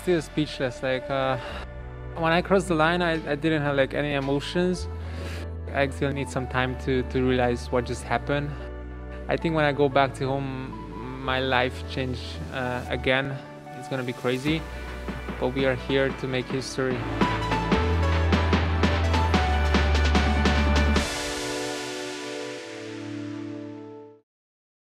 still speechless. Like when I crossed the line, I didn't have like any emotions. I still need some time to realize what just happened. I think when I go back to home, my life changed again. It's gonna be crazy, but we are here to make history.